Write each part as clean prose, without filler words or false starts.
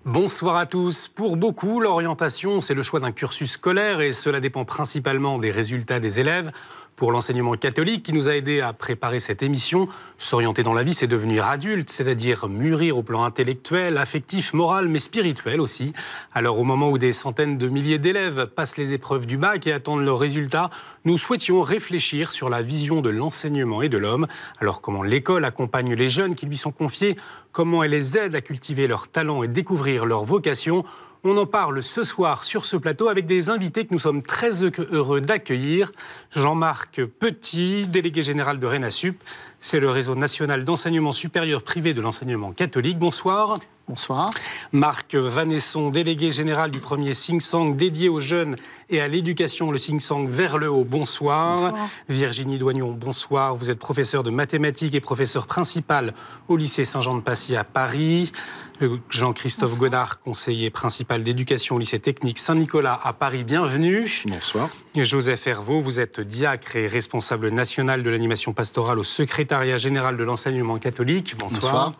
Bonsoir à tous. Pour beaucoup, l'orientation, c'est le choix d'un cursus scolaire et cela dépend principalement des résultats des élèves. Pour l'enseignement catholique qui nous a aidés à préparer cette émission, s'orienter dans la vie, c'est devenir adulte, c'est-à-dire mûrir au plan intellectuel, affectif, moral, mais spirituel aussi. Alors au moment où des centaines de milliers d'élèves passent les épreuves du bac et attendent leurs résultats, nous souhaitions réfléchir sur la vision de l'enseignement et de l'homme. Alors comment l'école accompagne les jeunes qui lui sont confiés, comment elle les aide à cultiver leurs talents et découvrir leur vocation. On en parle ce soir sur ce plateau avec des invités que nous sommes très heureux d'accueillir. Jean-Marc Petit, délégué général de RENASUP. C'est le réseau national d'enseignement supérieur privé de l'enseignement catholique. Bonsoir. Bonsoir. Marc Vanesson, délégué général du premier Sing Sang dédié aux jeunes et à l'éducation, le Sing Sang vers le haut. Bonsoir. Bonsoir. Virginie Doignon, bonsoir. Vous êtes professeur de mathématiques et professeur principal au lycée Saint-Jean-de-Passy à Paris. Jean-Christophe Godard, conseiller principal d'éducation au lycée technique Saint-Nicolas à Paris. Bienvenue. Bonsoir. Joseph Hervaux, vous êtes diacre et responsable national de l'animation pastorale au secrétariat général de l'enseignement catholique. Bonsoir. Bonsoir.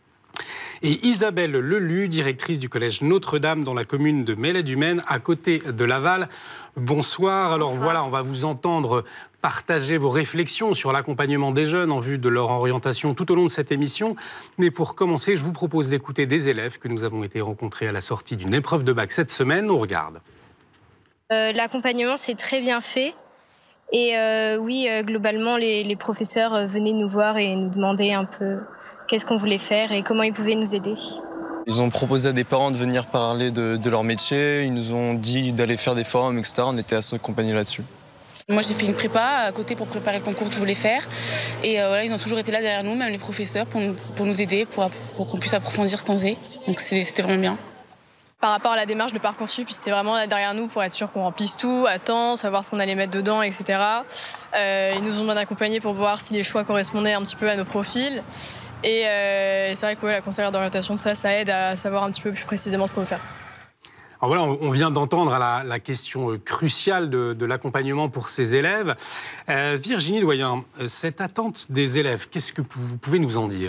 Et Isabelle Lelu, directrice du collège Notre-Dame dans la commune de Mélède-Humaine, à côté de Laval. Bonsoir. Alors voilà, on va vous entendre partager vos réflexions sur l'accompagnement des jeunes en vue de leur orientation tout au long de cette émission. Mais pour commencer, je vous propose d'écouter des élèves que nous avons été rencontrés à la sortie d'une épreuve de bac cette semaine. On regarde. L'accompagnement, c'est très bien fait. Et globalement, les professeurs venaient nous voir et nous demandaient un peu qu'est-ce qu'on voulait faire et comment ils pouvaient nous aider. Ils ont proposé à des parents de venir parler de leur métier, ils nous ont dit d'aller faire des forums, etc. On était assez accompagnés là-dessus. Moi, j'ai fait une prépa à côté pour préparer le concours que je voulais faire. Et ils ont toujours été là derrière nous, même les professeurs, pour nous aider, pour qu'on puisse approfondir ce qu'on faisait. Donc c'était vraiment bien. Par rapport à la démarche de Parcoursup, c'était vraiment là derrière nous pour être sûr qu'on remplisse tout à temps, savoir ce qu'on allait mettre dedans, etc. Ils nous ont bien accompagnés pour voir si les choix correspondaient un petit peu à nos profils. Et c'est vrai que la conseillère d'orientation, ça aide à savoir un petit peu plus précisément ce qu'on veut faire. Alors voilà, on vient d'entendre la question cruciale de l'accompagnement pour ces élèves. Virginie Doyen, cette attente des élèves, qu'est-ce que vous pouvez nous en dire ?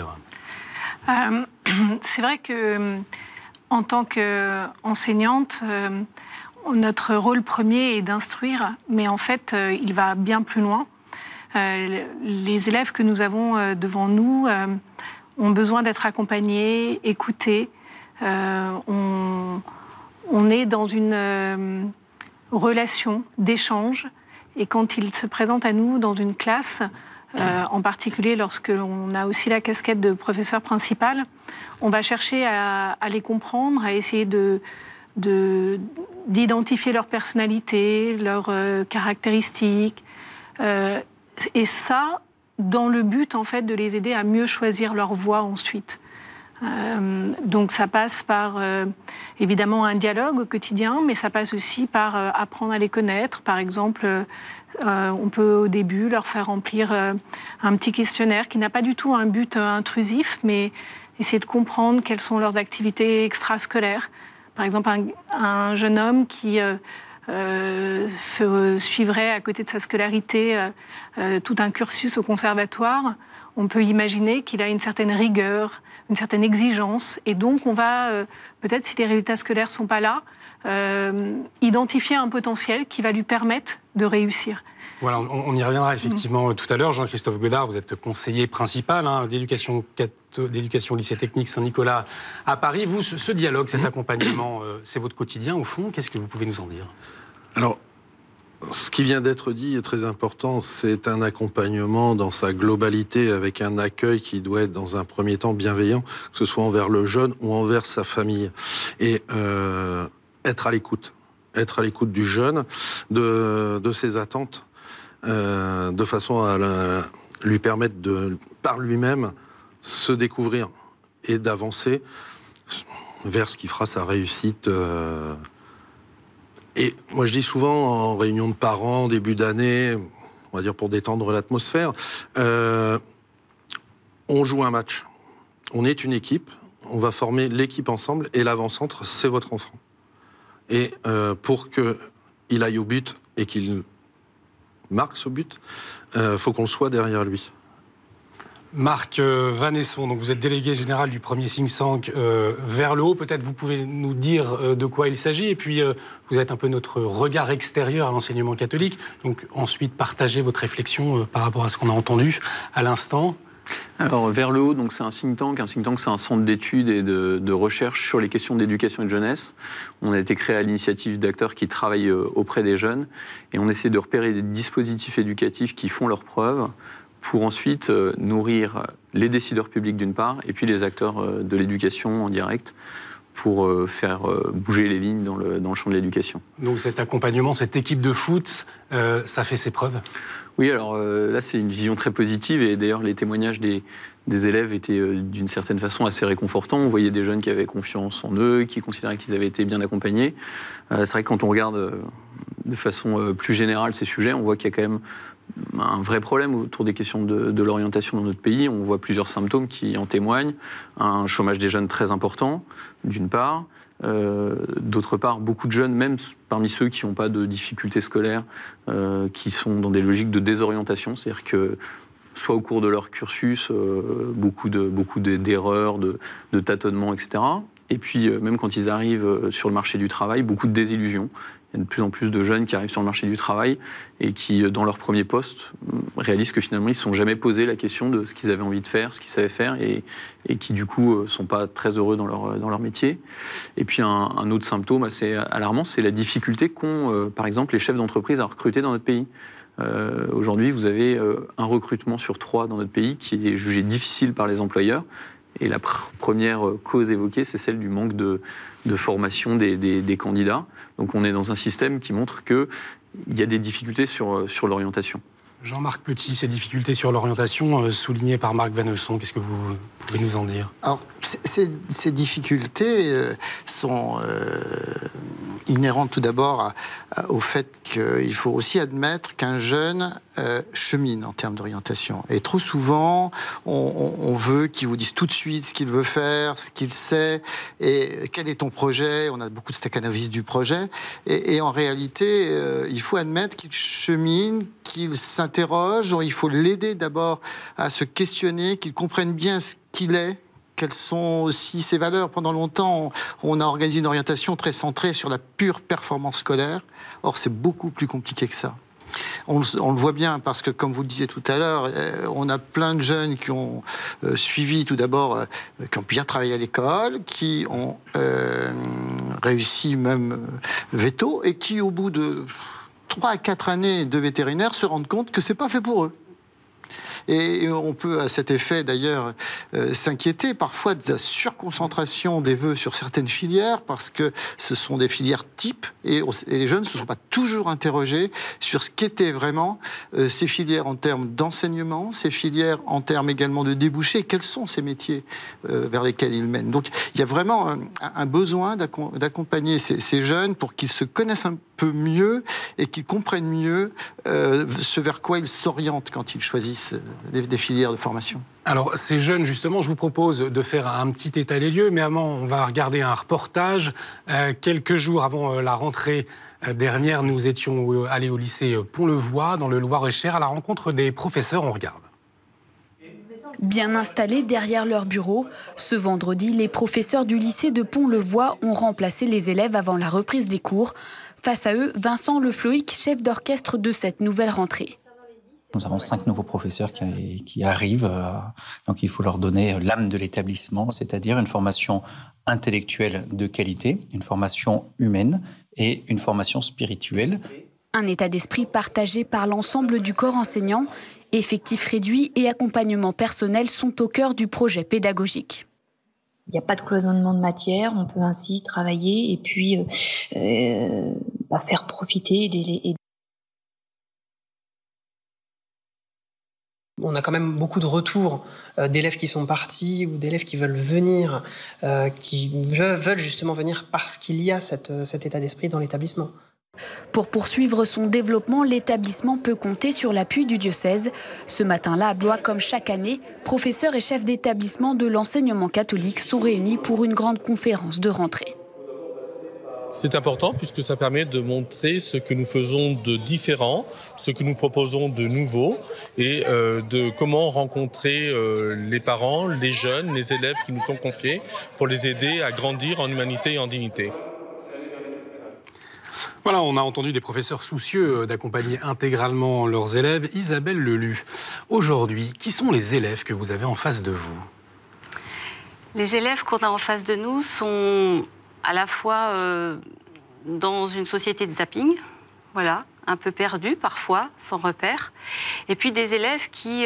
C'est vrai que en tant qu'enseignante, notre rôle premier est d'instruire, mais en fait, il va bien plus loin. Les élèves que nous avons devant nous ont besoin d'être accompagnés, écoutés. On est dans une relation d'échange, et quand ils se présentent à nous dans une classe, en particulier lorsque l'on a aussi la casquette de professeur principal, on va chercher à les comprendre, à essayer d'identifier leur personnalité, leurs caractéristiques, et ça dans le but en fait de les aider à mieux choisir leur voie ensuite. Donc ça passe par évidemment un dialogue au quotidien, mais ça passe aussi par apprendre à les connaître. Par exemple, on peut au début leur faire remplir un petit questionnaire qui n'a pas du tout un but intrusif, mais essayer de comprendre quelles sont leurs activités extrascolaires. Par exemple, un jeune homme qui suivrait à côté de sa scolarité tout un cursus au conservatoire, on peut imaginer qu'il a une certaine rigueur, une certaine exigence, et donc on va, peut-être si les résultats scolaires ne sont pas là, identifier un potentiel qui va lui permettre de réussir. Voilà, on y reviendra effectivement tout à l'heure. Jean-Christophe Godard, vous êtes conseiller principal d'éducation au lycée technique Saint-Nicolas à Paris. Vous, ce dialogue, cet accompagnement, c'est votre quotidien au fond. Qu'est-ce que vous pouvez nous en dire ? Alors, ce qui vient d'être dit est très important. C'est un accompagnement dans sa globalité, avec un accueil qui doit être dans un premier temps bienveillant, que ce soit envers le jeune ou envers sa famille. Et être à l'écoute du jeune, de ses attentes, de façon à lui permettre de, par lui-même, se découvrir et d'avancer vers ce qui fera sa réussite. Et moi, je dis souvent, en réunion de parents, début d'année, on va dire pour détendre l'atmosphère, on joue un match. On est une équipe, on va former l'équipe ensemble, et l'avant-centre, c'est votre enfant. Et pour qu'il aille au but et qu'il marque ce but, faut qu'on soit derrière lui. Marc Vanesson, donc vous êtes délégué général du premier think tank Vers le haut. Peut-être vous pouvez nous dire de quoi il s'agit. Et puis, vous êtes un peu notre regard extérieur à l'enseignement catholique. Donc, ensuite, partagez votre réflexion par rapport à ce qu'on a entendu à l'instant. Alors, Vers le haut, donc c'est un think tank. Un think tank, c'est un centre d'études et de recherche sur les questions d'éducation et de jeunesse. On a été créé à l'initiative d'acteurs qui travaillent auprès des jeunes. Et on essaie de repérer des dispositifs éducatifs qui font leurs preuves, pour ensuite nourrir les décideurs publics d'une part, et puis les acteurs de l'éducation en direct, pour faire bouger les lignes dans le champ de l'éducation. Donc cet accompagnement, cette équipe de foot, ça fait ses preuves? Oui, alors là c'est une vision très positive, et d'ailleurs les témoignages des élèves étaient d'une certaine façon assez réconfortants. On voyait des jeunes qui avaient confiance en eux, qui considéraient qu'ils avaient été bien accompagnés. C'est vrai que quand on regarde de façon plus générale ces sujets, on voit qu'il y a quand même un vrai problème autour des questions de l'orientation dans notre pays. On voit plusieurs symptômes qui en témoignent. Un chômage des jeunes très important, d'une part. D'autre part, beaucoup de jeunes, même parmi ceux qui n'ont pas de difficultés scolaires, qui sont dans des logiques de désorientation. C'est-à-dire que, soit au cours de leur cursus, beaucoup d'erreurs, de tâtonnements, etc. Et puis, même quand ils arrivent sur le marché du travail, beaucoup de désillusions. Il y a de plus en plus de jeunes qui arrivent sur le marché du travail et qui, dans leur premier poste, réalisent que finalement, ils ne se sont jamais posé la question de ce qu'ils avaient envie de faire, ce qu'ils savaient faire, et qui, du coup, ne sont pas très heureux dans leur métier. Et puis, un autre symptôme assez alarmant, c'est la difficulté qu'ont, par exemple, les chefs d'entreprise à recruter dans notre pays. Aujourd'hui, vous avez un recrutement sur 3 dans notre pays qui est jugé difficile par les employeurs. Et la première cause évoquée, c'est celle du manque de formation des candidats. Donc on est dans un système qui montre qu'il y a des difficultés sur l'orientation. Jean-Marc Petit, ces difficultés sur l'orientation soulignées par Marc Vanesson, qu'est-ce que vous pouvez nous en dire? Alors, ces difficultés sont inhérentes tout d'abord au fait qu'il faut aussi admettre qu'un jeune chemine en termes d'orientation. Et trop souvent, on veut qu'il vous dise tout de suite ce qu'il veut faire, ce qu'il sait, et quel est ton projet. On a beaucoup de staccanovistes du projet. Et en réalité, il faut admettre qu'il chemine, qu'il s'interroge. Il faut l'aider d'abord à se questionner, qu'il comprenne bien ce qu'il est, quelles sont aussi ses valeurs. Pendant longtemps, on a organisé une orientation très centrée sur la pure performance scolaire. Or, c'est beaucoup plus compliqué que ça. On le voit bien parce que, comme vous le disiez tout à l'heure, on a plein de jeunes qui ont suivi tout d'abord, qui ont bien travaillé à l'école, qui ont réussi même veto, et qui, au bout de 3 à 4 années de vétérinaire, se rendent compte que c'est pas fait pour eux. Et on peut, à cet effet, d'ailleurs, s'inquiéter parfois de la surconcentration des vœux sur certaines filières, parce que ce sont des filières types, et les jeunes ne se sont pas toujours interrogés sur ce qu'étaient vraiment ces filières en termes d'enseignement, ces filières en termes également de débouchés, quels sont ces métiers vers lesquels ils mènent. Donc il y a vraiment un besoin d'accompagner ces jeunes pour qu'ils se connaissent un peu mieux et qu'ils comprennent mieux ce vers quoi ils s'orientent quand ils choisissent des filières de formation. Alors, ces jeunes, justement, je vous propose de faire un petit état des lieux, mais avant, on va regarder un reportage. Quelques jours avant la rentrée dernière, nous étions allés au lycée Pont-le-Voix, dans le Loir-et-Cher, à la rencontre des professeurs. On regarde. Bien installés derrière leur bureau, ce vendredi, les professeurs du lycée de Pont-le-Voix ont remplacé les élèves avant la reprise des cours. Face à eux, Vincent Le Floïc, chef d'orchestre de cette nouvelle rentrée. Nous avons 5 nouveaux professeurs qui arrivent, donc il faut leur donner l'âme de l'établissement, c'est-à-dire une formation intellectuelle de qualité, une formation humaine et une formation spirituelle. Un état d'esprit partagé par l'ensemble du corps enseignant. Effectifs réduits et accompagnement personnel sont au cœur du projet pédagogique. Il n'y a pas de cloisonnement de matière, on peut ainsi travailler et puis faire profiter des... On a quand même beaucoup de retours d'élèves qui sont partis ou d'élèves qui veulent venir, qui veulent justement venir parce qu'il y a cet état d'esprit dans l'établissement. Pour poursuivre son développement, l'établissement peut compter sur l'appui du diocèse. Ce matin-là, à Blois, comme chaque année, professeurs et chefs d'établissement de l'enseignement catholique sont réunis pour une grande conférence de rentrée. C'est important puisque ça permet de montrer ce que nous faisons de différent, ce que nous proposons de nouveau et de comment rencontrer les parents, les jeunes, les élèves qui nous sont confiés pour les aider à grandir en humanité et en dignité. Voilà, on a entendu des professeurs soucieux d'accompagner intégralement leurs élèves. Isabelle Lelu, aujourd'hui, qui sont les élèves que vous avez en face de vous ? Les élèves qu'on a en face de nous sont à la fois dans une société de zapping, voilà, un peu perdus parfois, sans repère, et puis des élèves qui,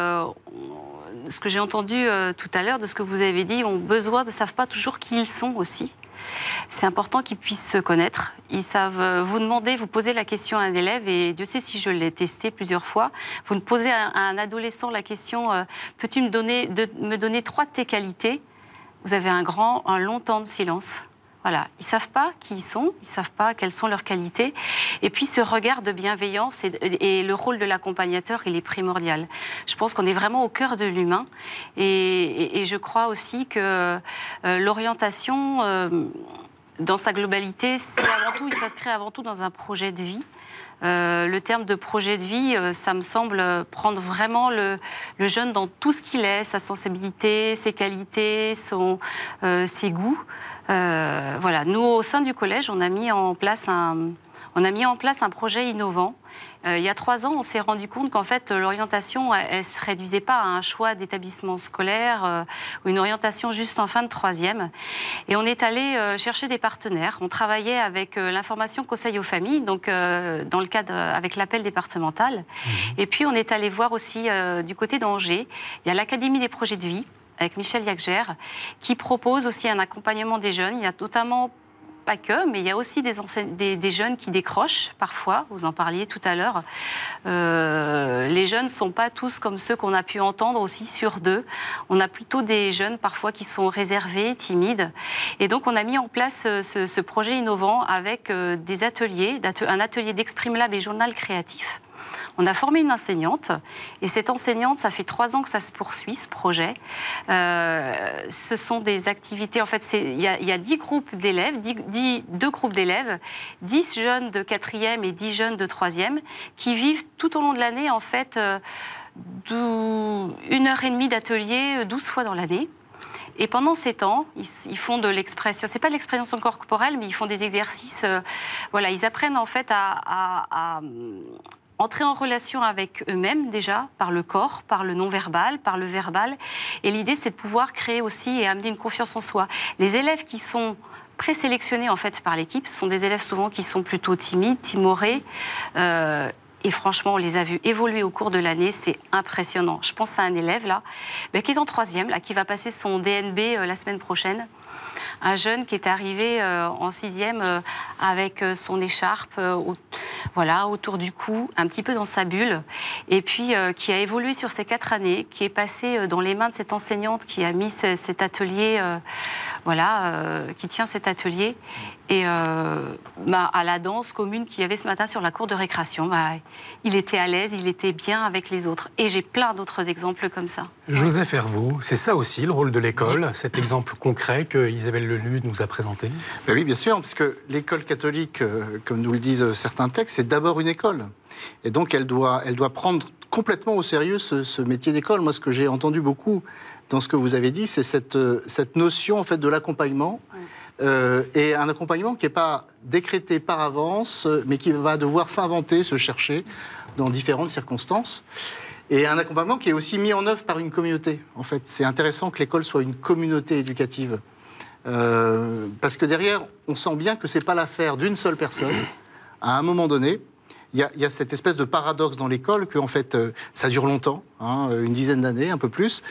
ce que j'ai entendu tout à l'heure, de ce que vous avez dit, ont besoin, ne savent pas toujours qui ils sont aussi. C'est important qu'ils puissent se connaître. Ils savent vous demander, vous posez la question à un élève, et Dieu sait si je l'ai testé plusieurs fois. Vous posez à un adolescent la question peux-tu me donner 3 de tes qualités ? Vous avez un long temps de silence. Voilà, ils ne savent pas qui ils sont, ils ne savent pas quelles sont leurs qualités. Et puis ce regard de bienveillance et le rôle de l'accompagnateur, il est primordial. Je pense qu'on est vraiment au cœur de l'humain. Et je crois aussi que l'orientation, dans sa globalité, il s'inscrit avant tout dans un projet de vie. Le terme de projet de vie, ça me semble prendre vraiment le jeune dans tout ce qu'il est, sa sensibilité, ses qualités, ses goûts. Voilà. Nous, au sein du collège, on a mis en place un projet innovant. Il y a 3 ans, on s'est rendu compte qu'en fait, l'orientation, elle ne se réduisait pas à un choix d'établissement scolaire ou une orientation juste en fin de 3e. Et on est allé chercher des partenaires. On travaillait avec l'information conseil aux familles, donc dans le cadre avec l'appel départemental. Et puis, on est allé voir aussi du côté d'Angers. Il y a l'Académie des projets de vie avec Michel Yagger, qui propose aussi un accompagnement des jeunes. Il y a notamment, pas que, mais il y a aussi des jeunes qui décrochent parfois, vous en parliez tout à l'heure. Les jeunes ne sont pas tous comme ceux qu'on a pu entendre aussi sur 2. On a plutôt des jeunes parfois qui sont réservés, timides. Et donc on a mis en place ce projet innovant avec des ateliers, un atelier d'Exprime Lab et journal créatif. On a formé une enseignante, et cette enseignante, ça fait 3 ans que ça se poursuit, ce projet. Ce sont des activités, en fait, il y a 10 groupes d'élèves, 2 groupes d'élèves, 10 jeunes de 4e et 10 jeunes de 3e, qui vivent tout au long de l'année, en fait, 1h30 d'atelier 12 fois dans l'année. Et pendant ces temps, ils font de l'expression. C'est pas de l'expression corporelle, mais ils font des exercices. Voilà, ils apprennent en fait à entrer en relation avec eux-mêmes déjà, par le corps, par le non-verbal, par le verbal. Et l'idée, c'est de pouvoir créer aussi et amener une confiance en soi. Les élèves qui sont présélectionnés en fait par l'équipe, ce sont des élèves souvent qui sont plutôt timides, timorés. Et franchement, on les a vus évoluer au cours de l'année, c'est impressionnant. Je pense à un élève là, qui est en 3e, là, qui va passer son DNB la semaine prochaine. Un jeune qui est arrivé en 6e avec son écharpe autour du cou, un petit peu dans sa bulle, et puis qui a évolué sur ces 4 années, qui est passé dans les mains de cette enseignante qui a mis cet atelier, qui tient cet atelier, et à la danse commune qu'il y avait ce matin sur la cour de récréation, il était à l'aise, il était bien avec les autres. Et j'ai plein d'autres exemples comme ça. Joseph Hervaux, c'est ça aussi le rôle de l'école, cet exemple concret que Isabelle Lelu nous a présenté? Ben oui, bien sûr, parce que l'école catholique, comme nous le disent certains textes, c'est d'abord une école. Et donc elle doit prendre complètement au sérieux ce métier d'école. Moi, ce que j'ai entendu beaucoup dans ce que vous avez dit, c'est cette notion en fait, de l'accompagnement. Et un accompagnement qui n'est pas décrété par avance, mais qui va devoir s'inventer, se chercher dans différentes circonstances. Et un accompagnement qui est aussi mis en œuvre par une communauté. En fait, c'est intéressant que l'école soit une communauté éducative. Parce que derrière, on sent bien que ce n'est pas l'affaire d'une seule personne. À un moment donné, il y a cette espèce de paradoxe dans l'école que, en fait, ça dure longtemps, une dizaine d'années, un peu plus.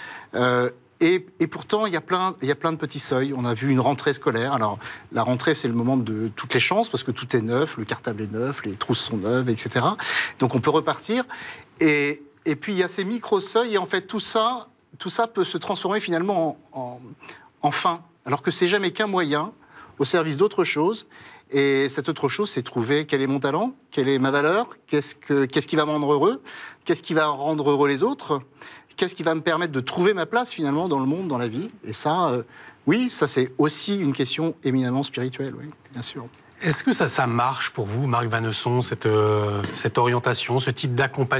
Et pourtant, il y a plein de petits seuils. On a vu une rentrée scolaire. Alors, la rentrée, c'est le moment de toutes les chances, parce que tout est neuf, le cartable est neuf, les trousses sont neuves, etc. Donc, on peut repartir. Et puis, il y a ces micro-seuils, et en fait, tout ça peut se transformer finalement en fin, alors que c'est jamais qu'un moyen au service d'autre chose. Et cette autre chose, c'est trouver quel est mon talent, quelle est ma valeur, qu'est-ce qui va me rendre heureux, qu'est-ce qui va rendre heureux les autres, qu'est-ce qui va me permettre de trouver ma place finalement dans le monde, dans la vie. Et ça, oui, ça c'est aussi une question éminemment spirituelle, oui, bien sûr. Est-ce que ça marche pour vous, Marc Vannesson, cette orientation, ce type d'accompagnement ?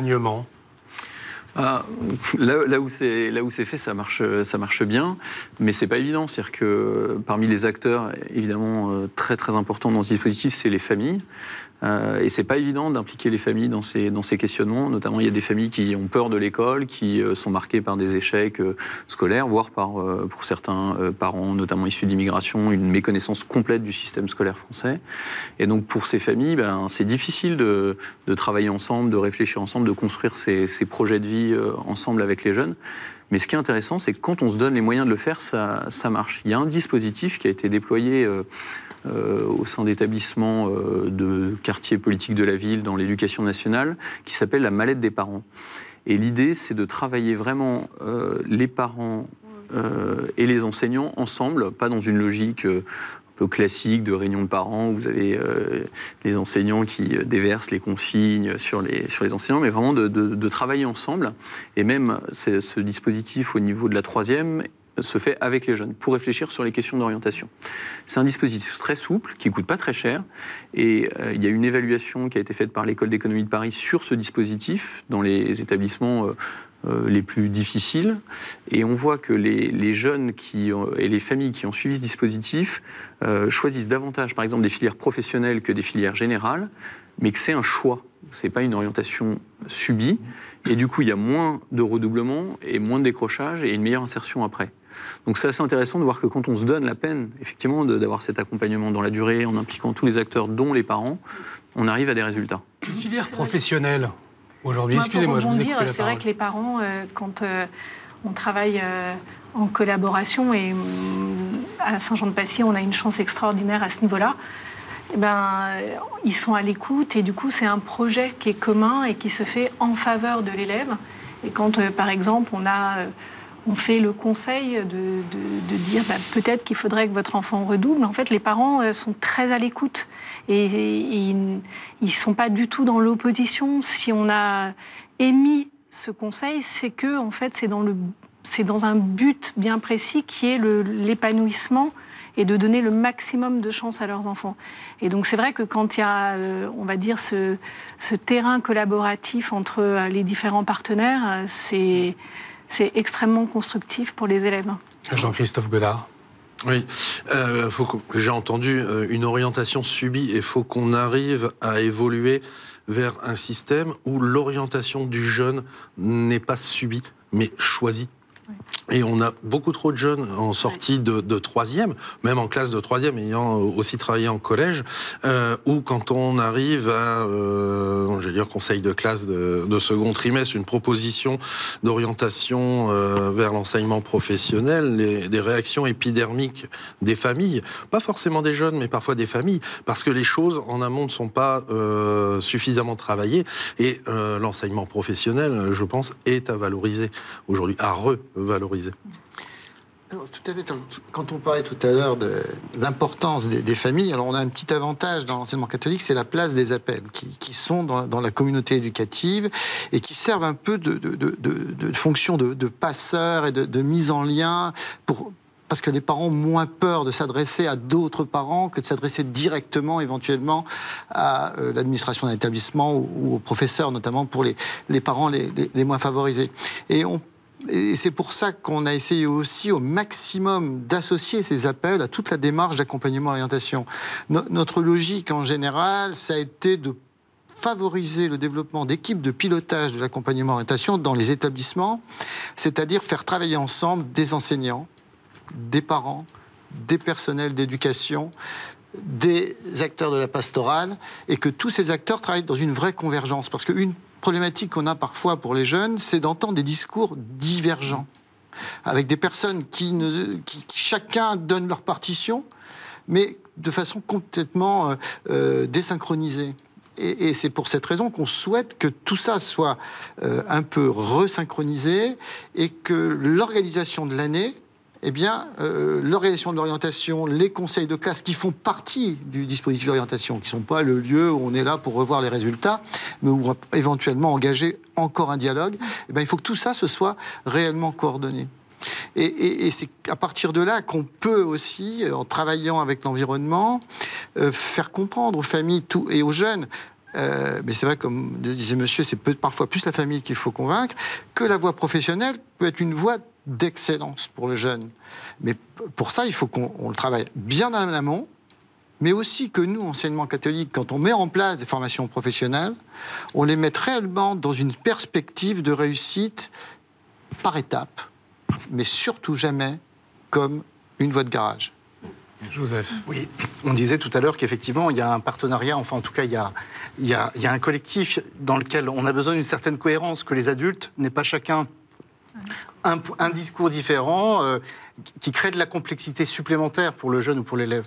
Là où c'est fait, ça marche bien, mais c'est pas évident. C'est-à-dire que parmi les acteurs, évidemment, très très importants dans ce dispositif, c'est les familles. Et c'est pas évident d'impliquer les familles dans ces questionnements. Notamment, il y a des familles qui ont peur de l'école, qui sont marquées par des échecs scolaires, voire pour certains parents, notamment issus de l'immigration, une méconnaissance complète du système scolaire français. Et donc, pour ces familles, c'est difficile de travailler ensemble, de réfléchir ensemble, de construire ces projets de vie ensemble avec les jeunes. Mais ce qui est intéressant, c'est que quand on se donne les moyens de le faire, ça marche. Il y a un dispositif qui a été déployé au sein d'établissements de quartiers politiques de la ville dans l'éducation nationale, qui s'appelle la mallette des parents. Et l'idée, c'est de travailler vraiment les parents et les enseignants ensemble, pas dans une logique un peu classique de réunion de parents où vous avez les enseignants qui déversent les consignes sur les enseignants, mais vraiment de travailler ensemble. Et même ce dispositif au niveau de la 3e se fait avec les jeunes pour réfléchir sur les questions d'orientation. C'est un dispositif très souple, qui ne coûte pas très cher, et il y a une évaluation qui a été faite par l'École d'économie de Paris sur ce dispositif dans les établissements les plus difficiles, et on voit que les jeunes et les familles qui ont suivi ce dispositif choisissent davantage, par exemple, des filières professionnelles que des filières générales, mais que c'est un choix, c'est pas une orientation subie, et du coup il y a moins de redoublement et moins de décrochage et une meilleure insertion après. Donc c'est assez intéressant de voir que quand on se donne la peine, effectivement, d'avoir cet accompagnement dans la durée, en impliquant tous les acteurs, dont les parents, on arrive à des résultats. Une filière professionnelle, aujourd'hui, excusez-moi, je vous ai coupé la parole. C'est vrai que les parents, quand on travaille en collaboration, et à Saint-Jean-de-Passy, on a une chance extraordinaire à ce niveau-là, ils sont à l'écoute, et du coup, c'est un projet qui est commun et qui se fait en faveur de l'élève. Et quand, par exemple, on fait le conseil de dire peut-être qu'il faudrait que votre enfant redouble. En fait, les parents sont très à l'écoute et ils ne sont pas du tout dans l'opposition. Si on a émis ce conseil, c'est que en fait, c'est dans un but bien précis qui est l'épanouissement et de donner le maximum de chance à leurs enfants. Et donc c'est vrai que quand il y a, on va dire, ce terrain collaboratif entre les différents partenaires, c'est extrêmement constructif pour les élèves. Jean-Christophe Godard. Oui, j'ai entendu une orientation subie, et il faut qu'on arrive à évoluer vers un système où l'orientation du jeune n'est pas subie, mais choisie. Et on a beaucoup trop de jeunes en sortie de 3e, même en classe de 3e, ayant aussi travaillé en collège, où quand on arrive à, conseil de classe de second trimestre, une proposition d'orientation vers l'enseignement professionnel, des réactions épidermiques des familles, pas forcément des jeunes, mais parfois des familles, parce que les choses en amont ne sont pas suffisamment travaillées, et l'enseignement professionnel, je pense, est à valoriser aujourd'hui, à revaloriser. Alors, tout à fait. Quand on parlait tout à l'heure de l'importance des familles, alors on a un petit avantage dans l'enseignement catholique, c'est la place des appels qui sont dans la communauté éducative et qui servent un peu de fonction de passeurs et de mise en lien parce que les parents ont moins peur de s'adresser à d'autres parents que de s'adresser directement, éventuellement, à l'administration d'un établissement ou aux professeurs, notamment pour les parents les moins favorisés. Et c'est pour ça qu'on a essayé aussi au maximum d'associer ces appels à toute la démarche d'accompagnement à l'orientation. Notre logique en général, ça a été de favoriser le développement d'équipes de pilotage de l'accompagnement à l'orientation dans les établissements, c'est-à-dire faire travailler ensemble des enseignants, des parents, des personnels d'éducation, des acteurs de la pastorale, et que tous ces acteurs travaillent dans une vraie convergence. Parce qu'une problématique qu'on a parfois pour les jeunes, c'est d'entendre des discours divergents, avec des personnes qui chacun donne leur partition, mais de façon complètement désynchronisée. Et c'est pour cette raison qu'on souhaite que tout ça soit un peu resynchronisé, et que l'organisation de l'année, l'organisation de l'orientation, les conseils de classe qui font partie du dispositif d'orientation, qui ne sont pas le lieu où on est là pour revoir les résultats, mais où on va éventuellement engager encore un dialogue, il faut que tout ça se soit réellement coordonné. Et c'est à partir de là qu'on peut aussi, en travaillant avec l'environnement, faire comprendre aux familles et aux jeunes, mais c'est vrai, comme disait monsieur, c'est parfois plus la famille qu'il faut convaincre, que la voie professionnelle peut être une voie d'excellence pour le jeune. Mais pour ça, il faut qu'on le travaille bien en amont, mais aussi que nous, enseignement catholique, quand on met en place des formations professionnelles, on les mette réellement dans une perspective de réussite par étapes, mais surtout jamais comme une voie de garage. Joseph. Oui, on disait tout à l'heure qu'effectivement, il y a un partenariat, enfin en tout cas, il y a un collectif dans lequel on a besoin d'une certaine cohérence, que les adultes n'aient pas chacun un discours différent qui crée de la complexité supplémentaire pour le jeune ou pour l'élève.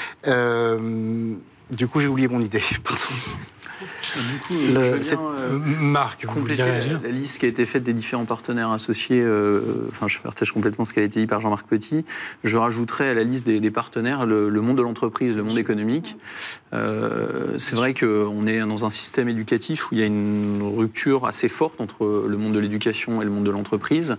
Du coup, j'ai oublié mon idée, pardon. Du coup, Marc, vous voulez réagir ? La liste qui a été faite des différents partenaires associés, je partage complètement ce qui a été dit par Jean-Marc Petit. Je rajouterai à la liste des partenaires le monde de l'entreprise, le monde économique. C'est vrai qu'on est dans un système éducatif où il y a une rupture assez forte entre le monde de l'éducation et le monde de l'entreprise.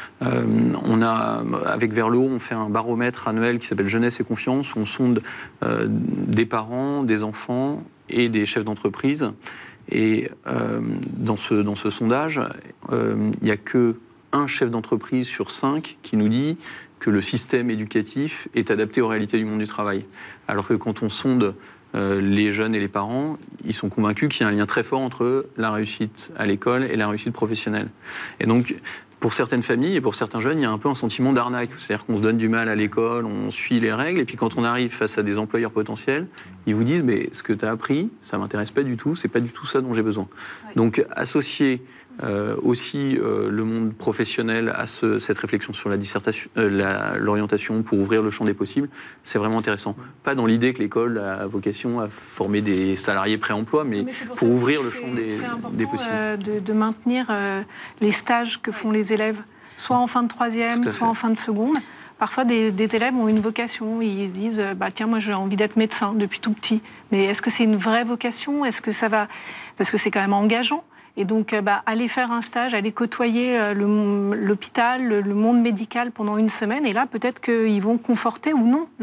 On a, avec Vers le Haut, on fait un baromètre annuel qui s'appelle Jeunesse et Confiance, où on sonde des parents, des enfants et des chefs d'entreprise. Et dans ce sondage, il n'y a qu'un chef d'entreprise sur 5 qui nous dit que le système éducatif est adapté aux réalités du monde du travail. Alors que quand on sonde les jeunes et les parents, ils sont convaincus qu'il y a un lien très fort entre la réussite à l'école et la réussite professionnelle. Et donc, pour certaines familles et pour certains jeunes, il y a un peu un sentiment d'arnaque. C'est-à-dire qu'on se donne du mal à l'école, on suit les règles, et puis quand on arrive face à des employeurs potentiels, ils vous disent « mais ce que tu as appris, ça ne m'intéresse pas du tout, c'est pas du tout ça dont j'ai besoin ». Donc associer aussi le monde professionnel à cette réflexion sur la dissertation, l'orientation pour ouvrir le champ des possibles, c'est vraiment intéressant. Pas dans l'idée que l'école a vocation à former des salariés pré-emploi, mais pour ouvrir le champ des possibles. De maintenir les stages que font les élèves, soit en fin de troisième, soit en fin de seconde. Parfois, des élèves ont une vocation. Ils se disent tiens, moi j'ai envie d'être médecin depuis tout petit. Mais est-ce que c'est une vraie vocation ? Est-ce que ça va ? Parce que c'est quand même engageant. Et donc, aller faire un stage, aller côtoyer l'hôpital, le monde médical pendant une semaine. Et là, peut-être qu'ils vont conforter ou non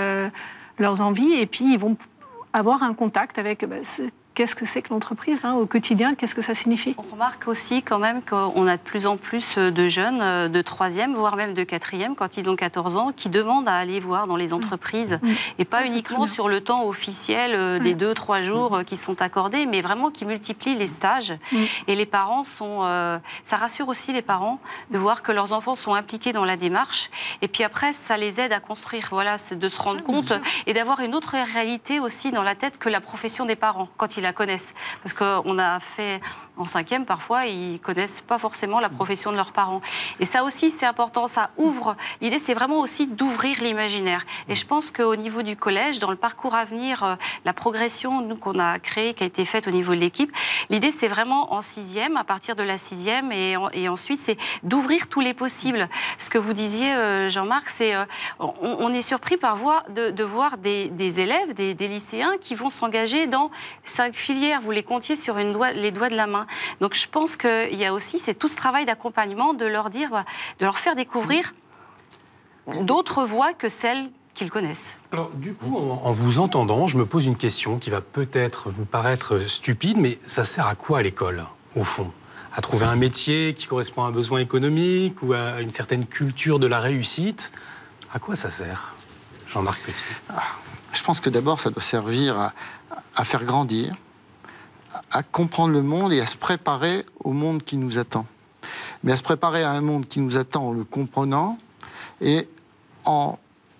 leurs envies. Et puis, ils vont avoir un contact avec qu'est-ce que c'est que l'entreprise au quotidien, qu'est-ce que ça signifie. On remarque aussi quand même qu'on a de plus en plus de jeunes de 3e, voire même de 4e, quand ils ont 14 ans, qui demandent à aller voir dans les entreprises. Et pas uniquement sur le temps officiel des 2-3 jours qui sont accordés, mais vraiment qui multiplient les stages. Et les parents ça rassure aussi les parents de voir que leurs enfants sont impliqués dans la démarche. Et puis après, ça les aide à construire. Voilà, c'est de se rendre compte et d'avoir une autre réalité aussi dans la tête que la profession des parents, quand ils la connaissent. Parce qu'on a fait en 5e, parfois, ils connaissent pas forcément la profession de leurs parents. Et ça aussi, c'est important, ça ouvre. L'idée, c'est vraiment aussi d'ouvrir l'imaginaire. Et je pense qu'au niveau du collège, dans le parcours à venir, la progression, nous, qu'on a créée, qui a été faite au niveau de l'équipe, l'idée, c'est vraiment en 6e, à partir de la 6e, et ensuite, c'est d'ouvrir tous les possibles. Ce que vous disiez, Jean-Marc, c'est on est surpris parfois de voir des élèves, des lycéens qui vont s'engager dans 5 filières. Vous les comptiez sur les doigts de la main. Donc je pense qu'il y a aussi tout ce travail d'accompagnement, de leur dire, de leur faire découvrir d'autres voies que celles qu'ils connaissent. Alors du coup, en vous entendant, je me pose une question qui va peut-être vous paraître stupide, mais ça sert à quoi à l'école, au fond ? À trouver un métier qui correspond à un besoin économique ou à une certaine culture de la réussite ? À quoi ça sert, Jean-Marc Petit ? Je pense que d'abord, ça doit servir à faire grandir, à comprendre le monde et à se préparer au monde qui nous attend. Mais à se préparer à un monde qui nous attend en le comprenant et en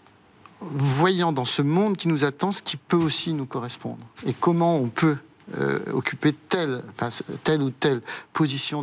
voyant dans ce monde qui nous attend ce qui peut aussi nous correspondre. Et comment on peut occuper telle ou telle position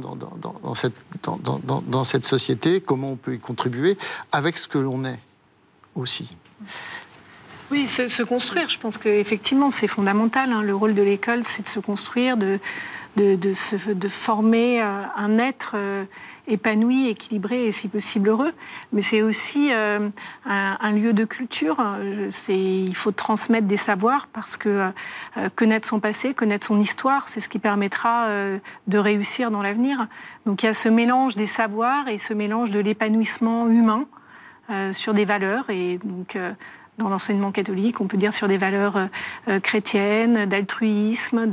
dans cette société, comment on peut y contribuer avec ce que l'on est aussi. Oui, se construire, je pense qu'effectivement, c'est fondamental. Le rôle de l'école, c'est de se construire, de de former un être épanoui, équilibré et si possible heureux. Mais c'est aussi un lieu de culture. Il faut transmettre des savoirs parce que connaître son passé, connaître son histoire, c'est ce qui permettra de réussir dans l'avenir. Donc il y a ce mélange des savoirs et ce mélange de l'épanouissement humain sur des valeurs. Et donc dans l'enseignement catholique, on peut dire sur des valeurs chrétiennes, d'altruisme,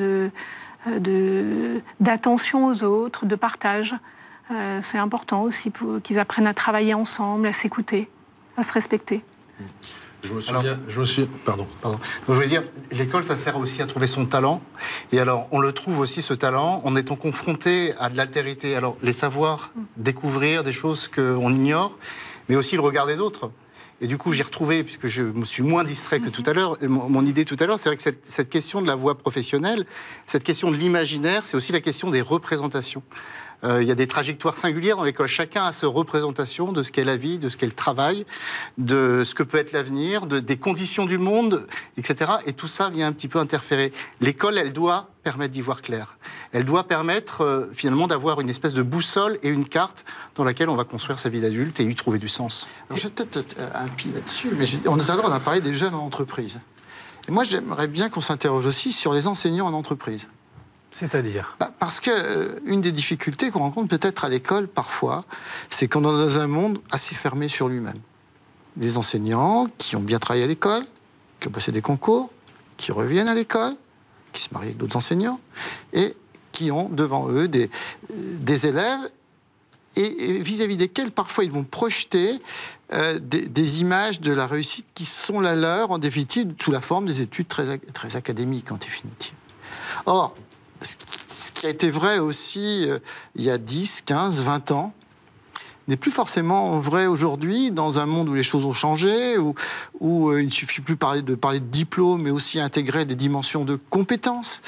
d'attention aux autres, de partage. C'est important aussi pour qu'ils apprennent à travailler ensemble, à s'écouter, à se respecter. Pardon. Donc, je voulais dire, l'école, ça sert aussi à trouver son talent. Et alors, on le trouve aussi, ce talent, en étant confronté à de l'altérité. Alors, les savoirs, découvrir des choses qu'on ignore, mais aussi le regard des autres. Et du coup, j'ai retrouvé, puisque je me suis moins distrait que tout à l'heure, mon idée tout à l'heure, c'est vrai que cette question de la voie professionnelle, cette question de l'imaginaire, c'est aussi la question des représentations. Il y a des trajectoires singulières dans l'école. Chacun a sa représentation de ce qu'est la vie, de ce qu'est le travail, de ce que peut être l'avenir, des conditions du monde, etc. Et tout ça vient un petit peu interférer. L'école, elle doit permettre d'y voir clair. Elle doit permettre finalement d'avoir une espèce de boussole et une carte dans laquelle on va construire sa vie d'adulte et y trouver du sens. Alors, j'ai peut-être un pied là-dessus, mais tout à l'heure, on a parlé des jeunes en entreprise. Et moi, j'aimerais bien qu'on s'interroge aussi sur les enseignants en entreprise. C'est-à-dire Parce que une des difficultés qu'on rencontre peut-être à l'école parfois, c'est qu'on est dans un monde assez fermé sur lui-même. Des enseignants qui ont bien travaillé à l'école, qui ont passé des concours, qui reviennent à l'école, qui se marient avec d'autres enseignants, et qui ont devant eux des élèves et vis-à-vis desquels parfois ils vont projeter des images de la réussite qui sont la leur, en définitive, sous la forme des études très académiques, en définitive. Or, ce qui a été vrai aussi il y a 10, 15, 20 ans, n'est plus forcément vrai aujourd'hui dans un monde où les choses ont changé, où il ne suffit plus de parler de diplôme, mais aussi intégrer des dimensions de compétences.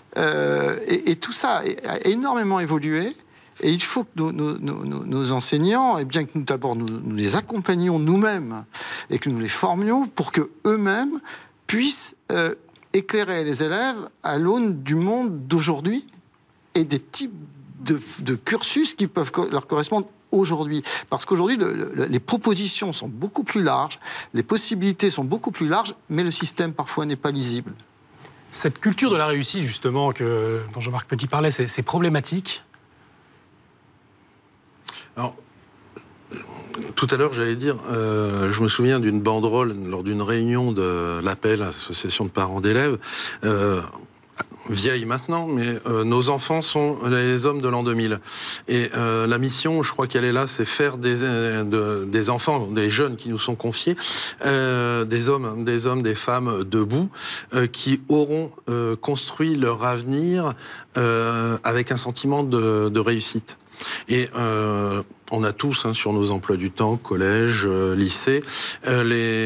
Et tout ça a énormément évolué. Et il faut que nos enseignants, et bien que nous d'abord nous les accompagnions nous-mêmes et que nous les formions pour qu'eux-mêmes puissent éclairer les élèves à l'aune du monde d'aujourd'hui et des types de cursus qui peuvent leur correspondre aujourd'hui. Parce qu'aujourd'hui, les propositions sont beaucoup plus larges, les possibilités sont beaucoup plus larges, mais le système parfois n'est pas lisible. Cette culture de la réussite, justement, dont Jean-Marc Petit parlait, c'est problématique. Alors, tout à l'heure, j'allais dire, je me souviens d'une banderole lors d'une réunion de l'APEL, Association de parents d'élèves, vieille maintenant, mais nos enfants sont les hommes de l'an 2000. Et la mission, je crois qu'elle est là, c'est faire des enfants, des jeunes qui nous sont confiés, des hommes, des femmes debout, qui auront construit leur avenir avec un sentiment de réussite. Et on a tous sur nos emplois du temps, collège, lycée, 1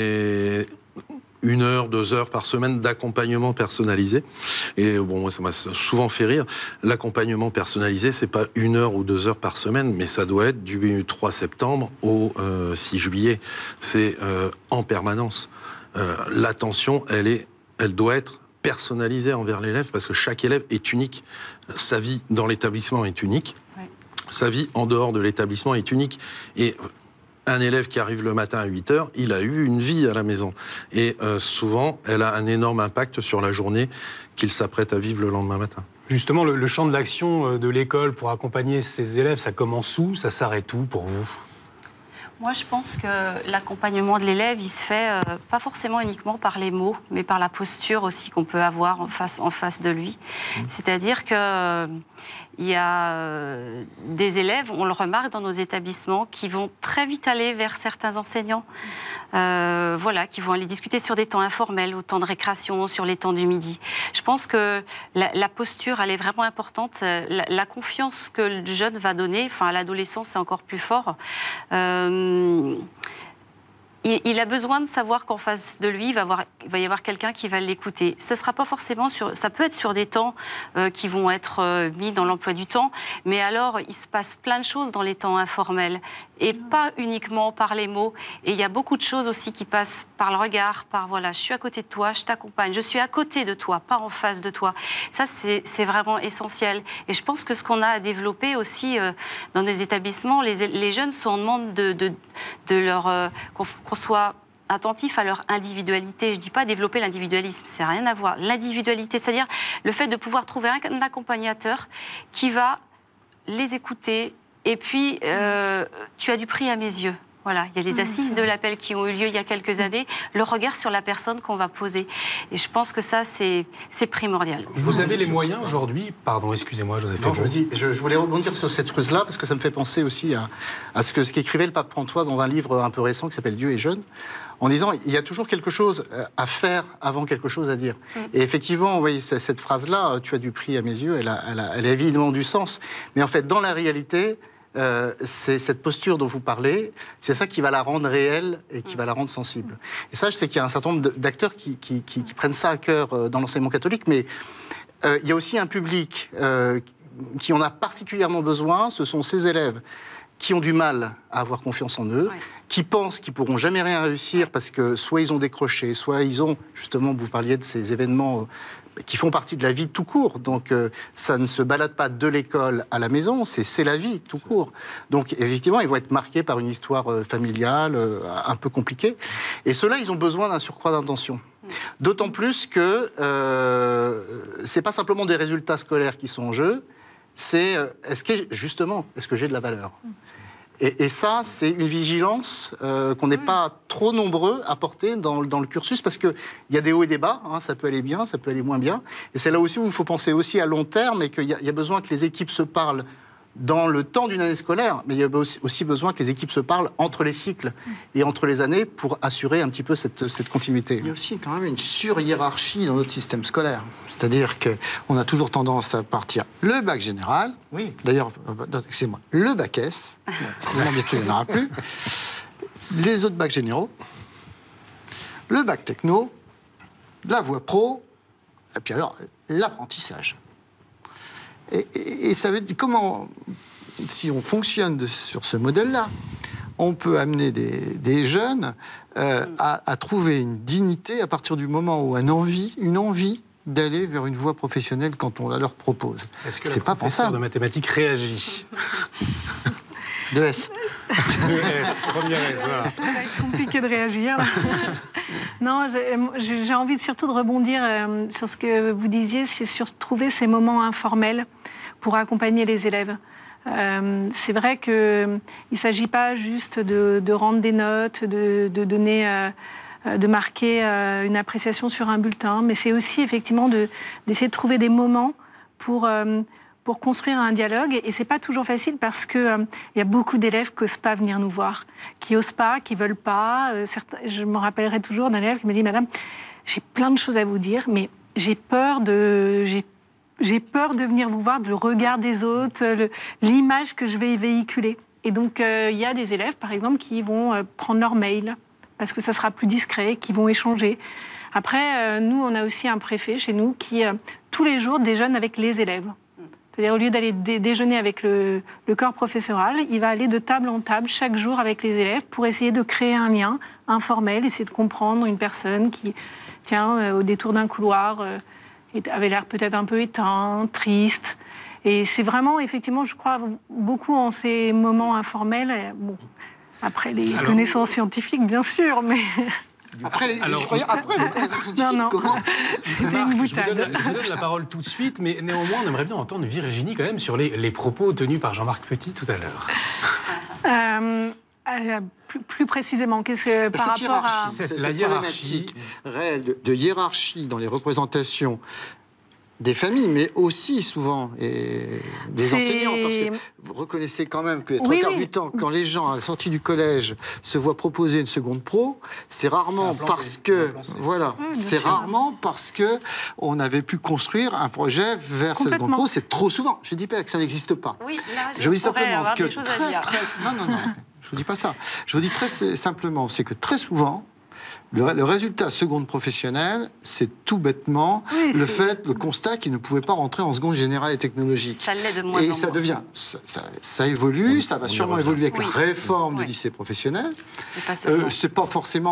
heure, 2 heures par semaine d'accompagnement personnalisé. Et bon, moi, ça m'a souvent fait rire. L'accompagnement personnalisé, c'est pas 1 heure ou 2 heures par semaine, mais ça doit être du 3 septembre au 6 juillet. C'est en permanence. L'attention, elle doit être personnalisée envers l'élève parce que chaque élève est unique. Sa vie dans l'établissement est unique. Oui. Sa vie en dehors de l'établissement est unique. Et un élève qui arrive le matin à 8 heures, il a eu une vie à la maison. Et souvent, elle a un énorme impact sur la journée qu'il s'apprête à vivre le lendemain matin. Justement, le champ de l'action de l'école pour accompagner ses élèves, ça commence où? Ça s'arrête où pour vous? Moi, je pense que l'accompagnement de l'élève, il se fait pas forcément uniquement par les mots, mais par la posture aussi qu'on peut avoir en face de lui. C'est-à-dire que il y a des élèves, on le remarque dans nos établissements, qui vont très vite aller vers certains enseignants, qui vont aller discuter sur des temps informels, au temps de récréation, sur les temps du midi. Je pense que la posture, elle est vraiment importante. La confiance que le jeune va donner, à l'adolescence, c'est encore plus fort. il a besoin de savoir qu'en face de lui, il va y avoir quelqu'un qui va l'écouter. Ça sera pas forcément ça peut être sur des temps qui vont être mis dans l'emploi du temps, mais alors il se passe plein de choses dans les temps informels et pas uniquement par les mots. Et il y a beaucoup de choses aussi qui passent par le regard, par voilà, je suis à côté de toi, je t'accompagne, je suis à côté de toi, pas en face de toi. Ça, c'est vraiment essentiel. Et je pense que ce qu'on a à développer aussi dans des établissements, les jeunes sont en demande de leur qu'on soit attentif à leur individualité. Je ne dis pas développer l'individualisme, c'est rien à voir. L'individualité, c'est-à-dire le fait de pouvoir trouver un accompagnateur qui va les écouter. Et puis, tu as du prix à mes yeux. Voilà, il y a les assises de l'appel qui ont eu lieu il y a quelques années, le regard sur la personne qu'on va poser. Et je pense que ça, c'est primordial. Vous avez les moyens aujourd'hui... Pardon, excusez-moi, Joseph. Non, je voulais rebondir sur cette chose-là, parce que ça me fait penser aussi à ce qu'écrivait le pape François dans un livre un peu récent qui s'appelle Dieu est jeune, en disant il y a toujours quelque chose à faire avant quelque chose à dire. Et effectivement, vous voyez, cette phrase-là, tu as du prix à mes yeux, elle a évidemment du sens. Mais en fait, dans la réalité... c'est cette posture dont vous parlez, c'est ça qui va la rendre réelle et qui va la rendre sensible. Et ça, je sais qu'il y a un certain nombre d'acteurs qui prennent ça à cœur dans l'enseignement catholique, mais il y a aussi un public qui en a particulièrement besoin, ce sont ces élèves qui ont du mal à avoir confiance en eux, qui pensent qu'ils ne pourront jamais rien réussir parce que soit ils ont décroché, soit ils ont, justement, vous parliez de ces événements qui font partie de la vie tout court. Donc, ça ne se balade pas de l'école à la maison, c'est la vie tout court. Donc, effectivement, ils vont être marqués par une histoire familiale un peu compliquée. Et ceux-là, ils ont besoin d'un surcroît d'intention. D'autant plus que ce n'est pas simplement des résultats scolaires qui sont en jeu, c'est est-ce que j'ai de la valeur ? Et ça, c'est une vigilance qu'on n'est pas trop nombreux à porter dans le cursus, parce qu'il y a des hauts et des bas, hein, ça peut aller bien, ça peut aller moins bien. Et c'est là aussi où il faut penser aussi à long terme, et qu'il y a besoin que les équipes se parlent dans le temps d'une année scolaire, mais il y a aussi besoin que les équipes se parlent entre les cycles et entre les années pour assurer un petit peu cette continuité. Il y a aussi quand même une sur-hiérarchie dans notre système scolaire. C'est-à-dire qu'on a toujours tendance à partir le bac général, oui. D'ailleurs, excusez-moi, le bac S, bientôt il n'y en aura plus, les autres bacs généraux, le bac techno, la voie pro, et puis alors l'apprentissage. Et ça veut dire comment, si on fonctionne sur ce modèle-là, on peut amener des jeunes à trouver une dignité à partir du moment où une envie d'aller vers une voie professionnelle quand on la leur propose. Est-ce que le professeur de mathématiques réagit? De S. De S, première S, voilà. Ça va être compliqué de réagir. Non, j'ai envie surtout de rebondir sur ce que vous disiez, c'est sur trouver ces moments informels pour accompagner les élèves. C'est vrai qu'il ne s'agit pas juste de rendre des notes, de donner... de marquer une appréciation sur un bulletin, mais c'est aussi effectivement d'essayer de trouver des moments pour construire un dialogue. Et c'est pas toujours facile parce que y a beaucoup d'élèves qui n'osent pas venir nous voir, qui n'osent pas, qui veulent pas. Je me rappellerai toujours d'un élève qui m'a dit « Madame, j'ai plein de choses à vous dire, mais j'ai peur de venir vous voir, de le regard des autres, l'image que je vais véhiculer. » Et donc, il y a des élèves, par exemple, qui vont prendre leur mail, parce que ça sera plus discret, qui vont échanger. Après, nous, on a aussi un préfet chez nous qui, tous les jours, déjeune avec les élèves. C'est-à-dire, au lieu d'aller déjeuner avec le corps professoral, il va aller de table en table chaque jour avec les élèves pour essayer de créer un lien informel, essayer de comprendre une personne qui, au détour d'un couloir, avait l'air peut-être un peu éteint, triste. Et c'est vraiment, effectivement, je crois, beaucoup en ces moments informels. Bon, après les connaissances scientifiques, bien sûr, mais... Après les connaissances scientifiques, comment Marc, je vous donne la parole tout de suite, mais néanmoins, on aimerait bien entendre Virginie quand même sur les propos tenus par Jean-Marc Petit tout à l'heure. Plus précisément, qu'est-ce que par rapport à... La hiérarchie réelle de hiérarchie dans les représentations des familles, mais aussi souvent des enseignants, parce que vous reconnaissez quand même que les trois quarts du temps, quand les gens, à la sortie du collège, se voient proposer une seconde pro, c'est rarement parce que, c'est rarement parce que on avait pu construire un projet vers cette seconde pro. C'est trop souvent. Je ne dis pas que ça n'existe pas. Oui, là, je vous dis simplement que des choses à dire. Non. Je vous dis pas ça. Je vous dis très simplement, c'est que très souvent, le résultat seconde professionnelle, c'est tout bêtement le constat qu'il ne pouvait pas rentrer en seconde générale et technologique. Ça l'est de moins et en ça moins. devient, ça évolue, ça va sûrement évoluer avec la réforme du lycée professionnel. C'est pas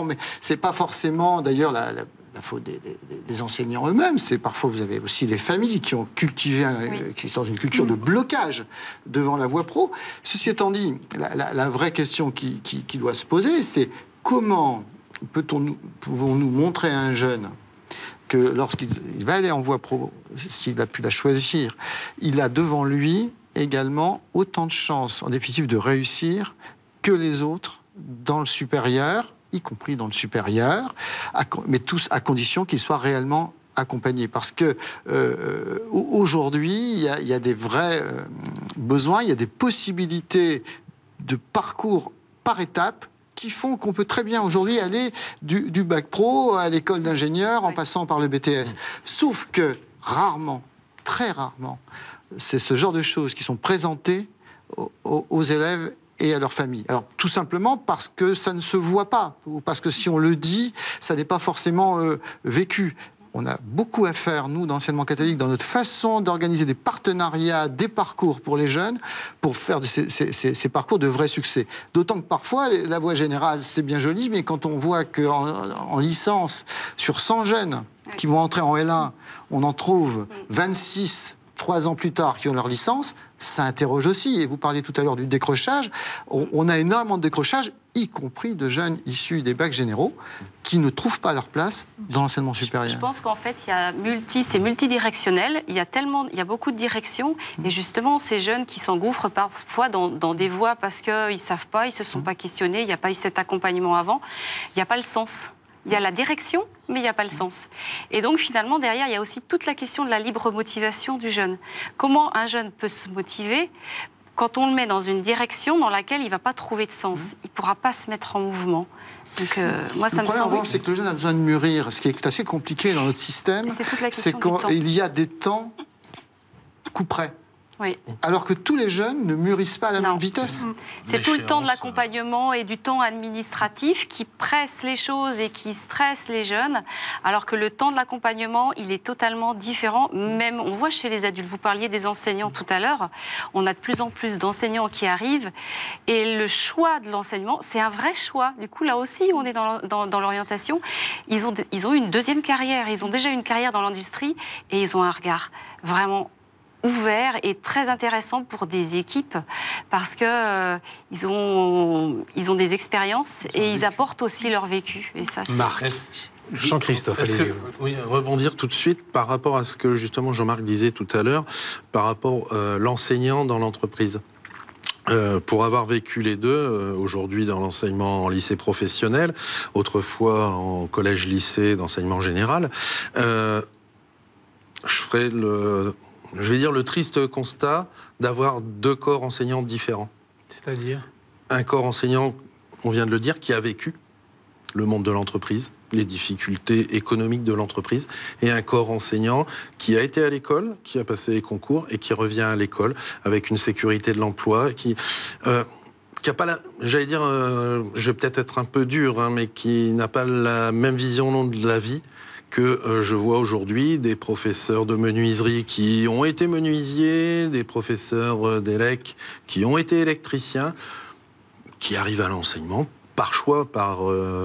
forcément d'ailleurs la faute des enseignants eux-mêmes. C'est parfois vous avez aussi les familles qui ont cultivé, qui sont dans une culture de blocage devant la voie pro. Ceci étant dit, la vraie question qui doit se poser, c'est comment pouvons-nous montrer à un jeune que lorsqu'il va aller en voie pro, s'il a pu la choisir, il a devant lui également autant de chances, en définitive, de réussir que les autres dans le supérieur, y compris dans le supérieur, mais tous à condition qu'ils soient réellement accompagnés. Parce que aujourd'hui, il y a des vrais besoins, il y a des possibilités de parcours par étapes qui font qu'on peut très bien aujourd'hui aller du bac pro à l'école d'ingénieur en passant par le BTS. Sauf que rarement, très rarement, c'est ce genre de choses qui sont présentées aux élèves et à leur famille. Alors, tout simplement parce que ça ne se voit pas, ou parce que si on le dit, ça n'est pas forcément vécu. On a beaucoup à faire, nous, dans l'enseignement catholique, dans notre façon d'organiser des partenariats, des parcours pour les jeunes, pour faire de ces parcours de vrais succès. D'autant que parfois, la voie générale, c'est bien joli, mais quand on voit qu'en licence, sur 100 jeunes qui vont entrer en L1, on en trouve 26, 3 ans plus tard, qui ont leur licence, ça interroge aussi. Et vous parliez tout à l'heure du décrochage. On a énormément de décrochage, y compris de jeunes issus des bacs généraux, qui ne trouvent pas leur place dans l'enseignement supérieur. Je pense qu'en fait, c'est multidirectionnel. Il y a beaucoup de directions. Et justement, ces jeunes qui s'engouffrent parfois dans des voies parce qu'ils ne savent pas, ils ne se sont pas questionnés, il n'y a pas eu cet accompagnement avant, il n'y a pas le sens. Il y a la direction, mais il n'y a pas le sens. Et donc, finalement, derrière, il y a aussi toute la question de la libre motivation du jeune. Comment un jeune peut se motiver quand on le met dans une direction dans laquelle il ne va pas trouver de sens? Il ne pourra pas se mettre en mouvement. Donc, moi, ça me semble... Le problème, c'est que le jeune a besoin de mûrir. Ce qui est assez compliqué dans notre système, c'est qu'il y a des temps coup près. Oui. Alors que tous les jeunes ne mûrissent pas à la même vitesse. C'est tout le temps de l'accompagnement et du temps administratif qui presse les choses et qui stresse les jeunes, alors que le temps de l'accompagnement, il est totalement différent. Même, on voit chez les adultes, vous parliez des enseignants tout à l'heure, on a de plus en plus d'enseignants qui arrivent, et le choix de l'enseignement, c'est un vrai choix. Du coup, là aussi, on est dans l'orientation. Ils ont une deuxième carrière, ils ont déjà une carrière dans l'industrie, et ils ont un regard vraiment ouvert et très intéressant pour des équipes parce que ils ont des expériences et ils apportent aussi leur vécu. Et ça, Marc, Jean-Christophe, oui, rebondir tout de suite par rapport à ce que justement Jean-Marc disait tout à l'heure, par rapport à l'enseignant dans l'entreprise. Pour avoir vécu les deux, aujourd'hui dans l'enseignement en lycée professionnel, autrefois en collège-lycée d'enseignement général, je ferai le triste constat d'avoir 2 corps enseignants différents. C'est-à-dire ? Un corps enseignant, on vient de le dire, qui a vécu le monde de l'entreprise, les difficultés économiques de l'entreprise, et un corps enseignant qui a été à l'école, qui a passé les concours et qui revient à l'école avec une sécurité de l'emploi, qui a pas j'allais dire, je vais peut-être être un peu dur, mais qui n'a pas la même vision de la vie que je vois aujourd'hui des professeurs de menuiserie qui ont été menuisiers, des professeurs d'élec qui ont été électriciens, qui arrivent à l'enseignement par choix, par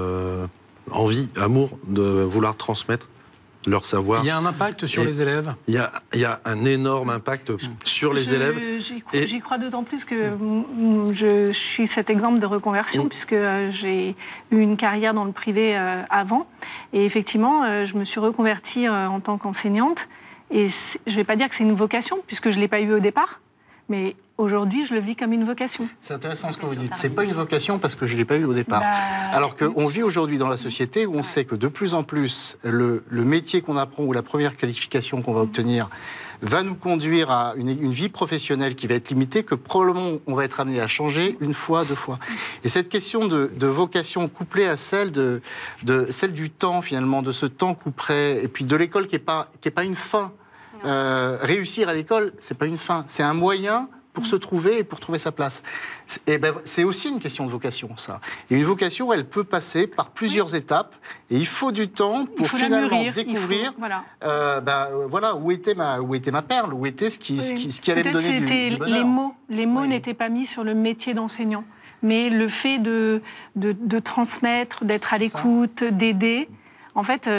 envie, amour de vouloir transmettre leur savoir. Il y a un impact sur les élèves ? Il y a un énorme impact sur les élèves. J'y crois d'autant plus que je suis cet exemple de reconversion, puisque j'ai eu une carrière dans le privé avant. Et effectivement, je me suis reconvertie en tant qu'enseignante. Et je ne vais pas dire que c'est une vocation, puisque je ne l'ai pas eu au départ. Mais aujourd'hui, je le vis comme une vocation. C'est intéressant ce que vous dites. C'est pas une vocation parce que je l'ai pas eu au départ. Alors qu'on vit aujourd'hui dans la société où on sait que de plus en plus, le métier qu'on apprend ou la première qualification qu'on va obtenir va nous conduire à une vie professionnelle qui va être limitée, que probablement on va être amené à changer 1 fois, 2 fois. Et cette question de vocation couplée à celle celle du temps, finalement, de ce temps couperet, et puis de l'école qui est pas une fin. Réussir à l'école, c'est pas une fin, c'est un moyen pour se trouver et pour trouver sa place. Et ben, c'est aussi une question de vocation, ça. Et une vocation, elle peut passer par plusieurs étapes, et il faut du temps pour finalement découvrir où était ma perle, où était ce qui allait me donner du bonheur. Les mots n'étaient pas mis sur le métier d'enseignant, mais le fait de transmettre, d'être à l'écoute, d'aider, en fait,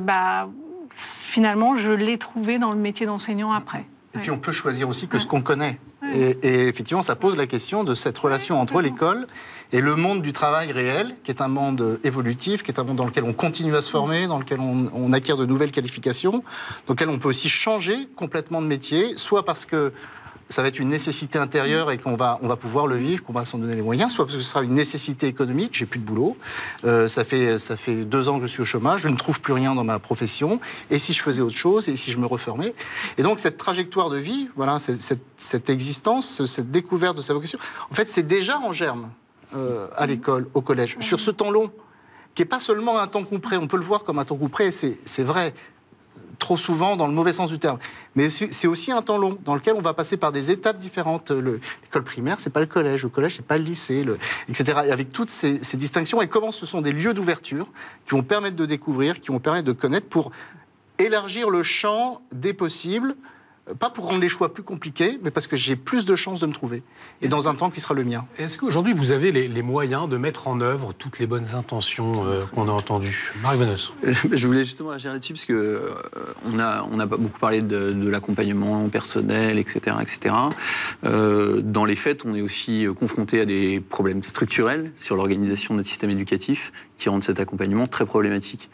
finalement, je l'ai trouvé dans le métier d'enseignant après. Et puis on peut choisir aussi que ce qu'on connaît. Et effectivement, ça pose la question de cette relation entre l'école et le monde du travail réel, qui est un monde évolutif, qui est un monde dans lequel on continue à se former, dans lequel on acquiert de nouvelles qualifications, dans lequel on peut aussi changer complètement de métier, soit parce que ça va être une nécessité intérieure et qu'on va pouvoir le vivre, qu'on va s'en donner les moyens, soit parce que ce sera une nécessité économique, j'ai plus de boulot, ça fait 2 ans que je suis au chômage, je ne trouve plus rien dans ma profession, et si je faisais autre chose, et si je me refermais. Et donc cette trajectoire de vie, voilà, cette existence, cette découverte de sa vocation, en fait c'est déjà en germe à l'école, au collège, sur ce temps long, qui n'est pas seulement un temps couperet, on peut le voir comme un temps couperet, c'est vrai, trop souvent dans le mauvais sens du terme. Mais c'est aussi un temps long, dans lequel on va passer par des étapes différentes. L'école primaire, c'est pas le collège c'est pas le lycée, etc. Et avec toutes ces distinctions, et comment ce sont des lieux d'ouverture qui vont permettre de découvrir, qui vont permettre de connaître, pour élargir le champ des possibles, pas pour rendre les choix plus compliqués, mais parce que j'ai plus de chances de me trouver, et dans un temps qui sera le mien. Est-ce qu'aujourd'hui, vous avez les moyens de mettre en œuvre toutes les bonnes intentions qu'on a entendues? Marc Venos. Je voulais justement agir là-dessus, parce qu'on a beaucoup parlé de l'accompagnement personnel, etc. etc. Dans les faits, on est aussi confronté à des problèmes structurels sur l'organisation de notre système éducatif qui rendent cet accompagnement très problématique.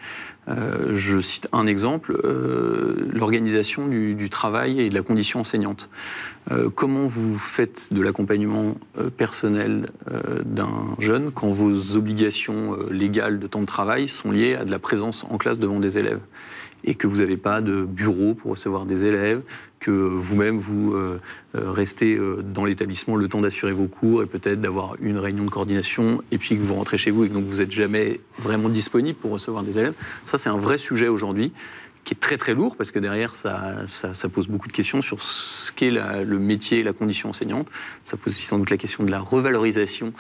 Je cite un exemple, l'organisation du travail et de la condition enseignante. Comment vous faites de l'accompagnement personnel d'un jeune quand vos obligations légales de temps de travail sont liées à de la présence en classe devant des élèves, et que vous n'avez pas de bureau pour recevoir des élèves, que vous-même vous restez dans l'établissement le temps d'assurer vos cours et peut-être d'avoir une réunion de coordination, et puis que vous rentrez chez vous et que donc vous n'êtes jamais vraiment disponible pour recevoir des élèves. Ça, c'est un vrai sujet aujourd'hui, qui est très très lourd, parce que derrière ça pose beaucoup de questions sur ce qu'est le métier et la condition enseignante. Ça pose aussi sans doute la question de la revalorisation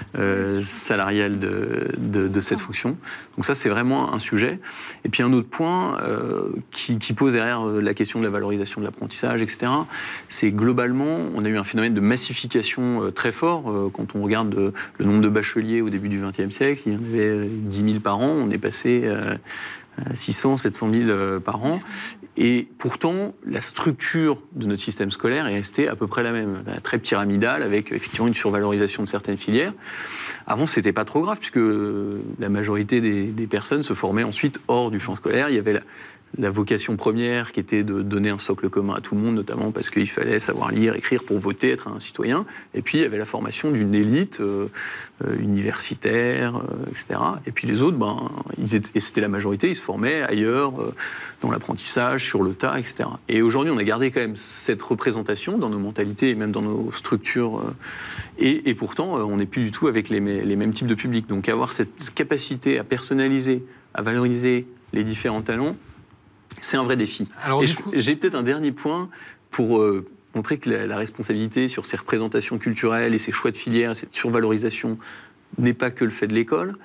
salariale de cette fonction. Donc ça, c'est vraiment un sujet. Et puis un autre point qui pose derrière la question de la valorisation de l'apprentissage, etc., c'est globalement, on a eu un phénomène de massification très fort. Quand on regarde le nombre de bacheliers au début du XXe siècle, il y en avait 10 000 par an, on est passé 600, 700 000 par an. Et pourtant, la structure de notre système scolaire est restée à peu près la même, très pyramidale, avec effectivement une survalorisation de certaines filières. Avant, c'était pas trop grave, puisque la majorité des personnes se formaient ensuite hors du champ scolaire. Il y avait la vocation première qui était de donner un socle commun à tout le monde, notamment parce qu'il fallait savoir lire, écrire pour voter, être un citoyen. Et puis, il y avait la formation d'une élite universitaire, etc. Et puis les autres, et c'était la majorité, ils se formaient ailleurs, dans l'apprentissage, sur le tas, etc. Et aujourd'hui, on a gardé quand même cette représentation dans nos mentalités et même dans nos structures. Et pourtant, on n'est plus du tout avec les mêmes types de publics. Donc, avoir cette capacité à personnaliser, à valoriser les différents talents, c'est un vrai défi. Alors, j'ai peut-être un dernier point pour montrer que la responsabilité sur ces représentations culturelles et ces choix de filière, cette survalorisation, n'est pas que le fait de l'école.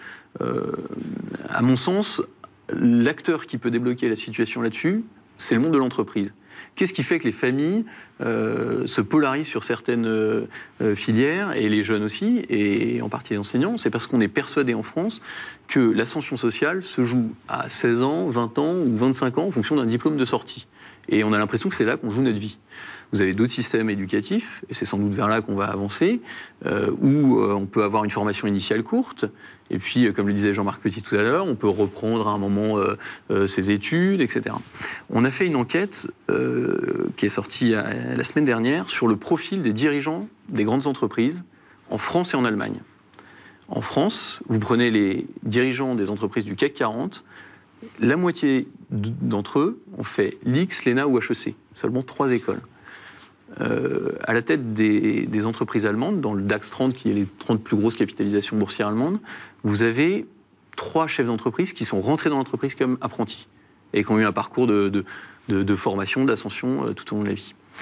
À mon sens, l'acteur qui peut débloquer la situation là-dessus, c'est le monde de l'entreprise. Qu'est-ce qui fait que les familles se polarisent sur certaines filières, et les jeunes aussi, et en partie les enseignants? C'est parce qu'on est persuadé en France que l'ascension sociale se joue à 16 ans, 20 ans ou 25 ans en fonction d'un diplôme de sortie. Et on a l'impression que c'est là qu'on joue notre vie. Vous avez d'autres systèmes éducatifs, et c'est sans doute vers là qu'on va avancer, où on peut avoir une formation initiale courte, et puis, comme le disait Jean-Marc Petit tout à l'heure, on peut reprendre à un moment ses études, etc. On a fait une enquête qui est sortie la semaine dernière sur le profil des dirigeants des grandes entreprises en France et en Allemagne. En France, vous prenez les dirigeants des entreprises du CAC 40, la moitié d'entre eux ont fait l'IX, l'ENA ou HEC, seulement 3 écoles. À la tête des entreprises allemandes, dans le DAX 30, qui est les 30 plus grosses capitalisations boursières allemandes, vous avez 3 chefs d'entreprise qui sont rentrés dans l'entreprise comme apprentis et qui ont eu un parcours de formation, d'ascension tout au long de la vie.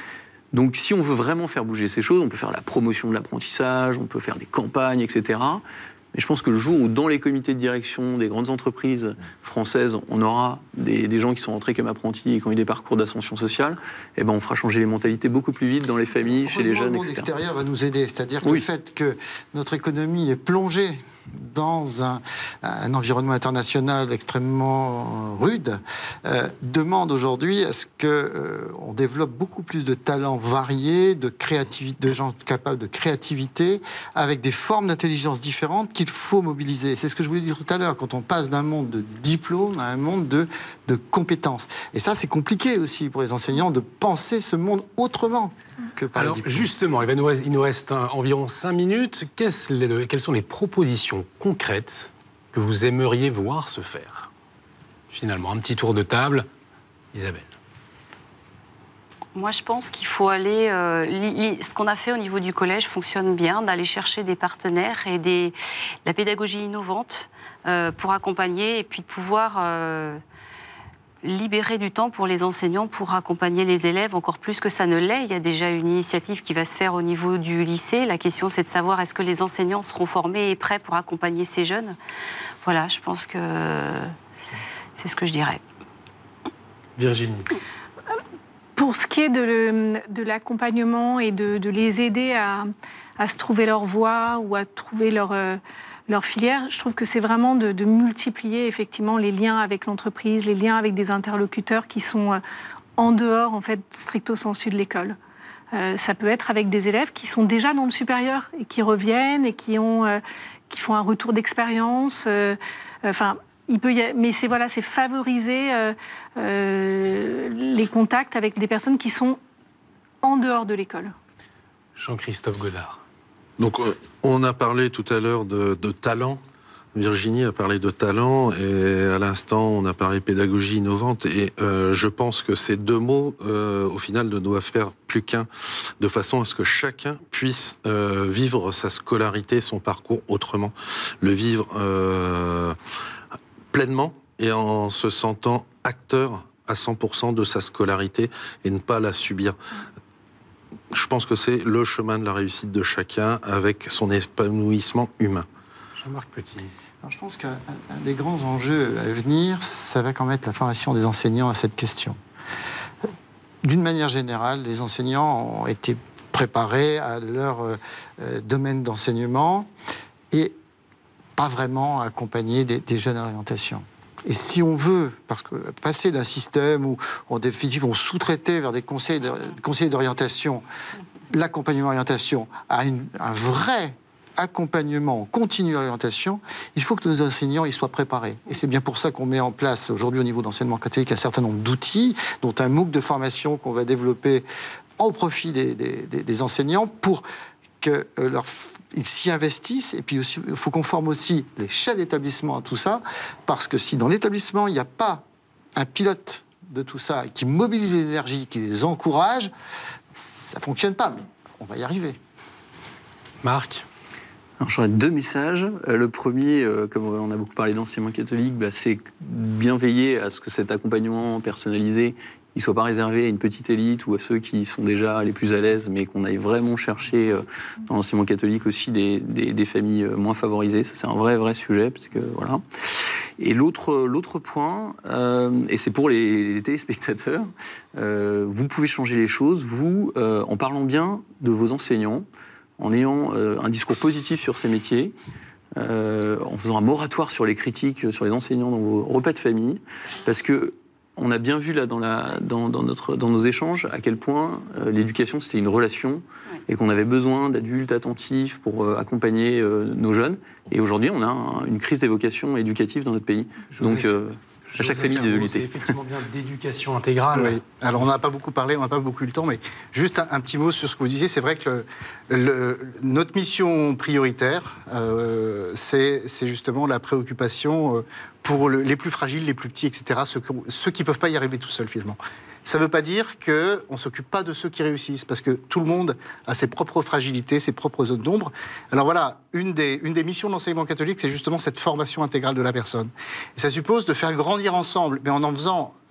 Donc si on veut vraiment faire bouger ces choses, on peut faire la promotion de l'apprentissage, on peut faire des campagnes, etc. Mais je pense que le jour où dans les comités de direction des grandes entreprises françaises, on aura des gens qui sont rentrés comme apprentis et qui ont eu des parcours d'ascension sociale, eh ben on fera changer les mentalités beaucoup plus vite dans les familles, chez les jeunes, etc. Le monde extérieur va nous aider, c'est-à-dire que le fait que notre économie est plongée dans un environnement international extrêmement rude, demande aujourd'hui à ce qu'on développe beaucoup plus de talents variés, de gens capables de créativité, avec des formes d'intelligence différentes qu'il faut mobiliser. C'est ce que je voulais dire tout à l'heure, quand on passe d'un monde de diplômes à un monde de compétences. Et ça, c'est compliqué aussi pour les enseignants de penser ce monde autrement que par les diplômes. Justement, il nous reste environ 5 minutes. Quelles sont les propositions concrètes que vous aimeriez voir se faire? Finalement, un petit tour de table. Isabelle. Moi, je pense qu'il faut aller... ce qu'on a fait au niveau du collège fonctionne bien, d'aller chercher des partenaires et de la pédagogie innovante pour accompagner et puis de pouvoir libérer du temps pour les enseignants pour accompagner les élèves, encore plus que ça ne l'est. Il y a déjà une initiative qui va se faire au niveau du lycée. La question, c'est de savoir est-ce que les enseignants seront formés et prêts pour accompagner ces jeunes. Voilà, je pense que c'est ce que je dirais. Virginie. Pour ce qui est de l'accompagnement et de les aider à se trouver leur voie ou à trouver leur filière, je trouve que c'est vraiment de multiplier effectivement les liens avec l'entreprise, les liens avec des interlocuteurs qui sont en dehors, en fait, stricto sensu de l'école. Ça peut être avec des élèves qui sont déjà dans le supérieur et qui reviennent et qui font un retour d'expérience. Mais c'est favoriser les contacts avec des personnes qui sont en dehors de l'école. Jean-Christophe Godard. Donc, on a parlé tout à l'heure de talent. Virginie a parlé de talent et à l'instant, on a parlé pédagogie innovante. Et je pense que ces deux mots, au final, ne doivent faire plus qu'un, de façon à ce que chacun puisse vivre sa scolarité, son parcours autrement, le vivre pleinement et en se sentant acteur à 100% de sa scolarité et ne pas la subir. Je pense que c'est le chemin de la réussite de chacun avec son épanouissement humain. Jean-Marc Petit. Alors, je pense qu'un des grands enjeux à venir, ça va quand même être la formation des enseignants à cette question. D'une manière générale, les enseignants ont été préparés à leur domaine d'enseignement et pas vraiment accompagner des jeunes à l'orientation. Et si on veut, parce que passer d'un système où, en définitive, on sous-traitait vers des conseillers d'orientation, l'accompagnement orientation, à un vrai accompagnement continu à l'orientation, il faut que nos enseignants y soient préparés. Et c'est bien pour ça qu'on met en place aujourd'hui au niveau d'enseignement catholique un certain nombre d'outils, dont un MOOC de formation qu'on va développer au profit des enseignants pour qu'ils s'y investissent. Et puis aussi, il faut qu'on forme aussi les chefs d'établissement à tout ça, parce que si dans l'établissement, il n'y a pas un pilote de tout ça qui mobilise l'énergie, qui les encourage, ça ne fonctionne pas, mais on va y arriver. Marc ? Alors, j'aurais 2 messages. Le premier, comme on a beaucoup parlé d'enseignement catholique, c'est bien veiller à ce que cet accompagnement personnalisé ne soit pas réservé à une petite élite ou à ceux qui sont déjà les plus à l'aise, mais qu'on aille vraiment chercher dans l'enseignement catholique aussi des familles moins favorisées. Ça, c'est un vrai sujet, parce que voilà. Et l'autre point, et c'est pour les téléspectateurs, vous pouvez changer les choses, vous, en parlant bien de vos enseignants, en ayant un discours positif sur ces métiers, en faisant un moratoire sur les critiques sur les enseignants dans vos repas de famille, parce que on a bien vu là dans nos échanges à quel point l'éducation c'était une relation et qu'on avait besoin d'adultes attentifs pour accompagner nos jeunes. Et aujourd'hui, on a une crise des vocations éducatives dans notre pays. Donc, à chaque famille de lutter. C'est effectivement bien d'éducation intégrale. Oui. Alors, on n'a pas beaucoup parlé, on n'a pas beaucoup eu le temps, mais juste un petit mot sur ce que vous disiez. C'est vrai que notre mission prioritaire, c'est justement la préoccupation pour les plus fragiles, les plus petits, etc., ceux qui ne peuvent pas y arriver tout seuls, finalement. Ça ne veut pas dire qu'on ne s'occupe pas de ceux qui réussissent, parce que tout le monde a ses propres fragilités, ses propres zones d'ombre. Alors voilà, une des missions de l'enseignement catholique, c'est justement cette formation intégrale de la personne. Et ça suppose de faire grandir ensemble, mais en